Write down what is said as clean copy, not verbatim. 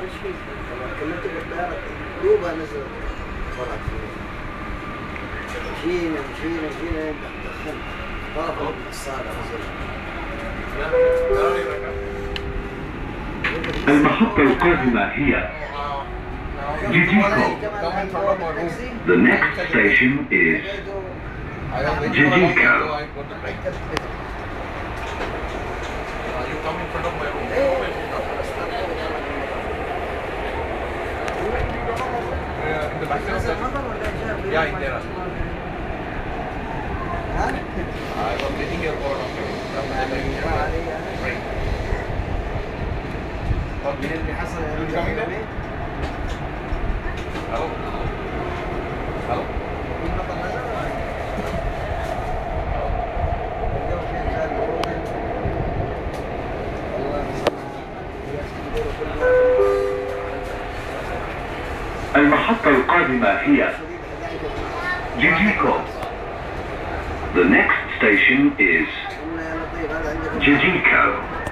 ايش فيك؟ كلمتك بالطياره دوبها نزلت طلعت مشينا مشينا مشينا دخلت طلعت الصاله المحطة القادمة هي جيجيكو. The next station is Jijiko. Yeah, in there. I was waiting here for right. اللي حصل Hello. Hello. المحطة القادمة هي جيجيكو. The next station is Jijiko.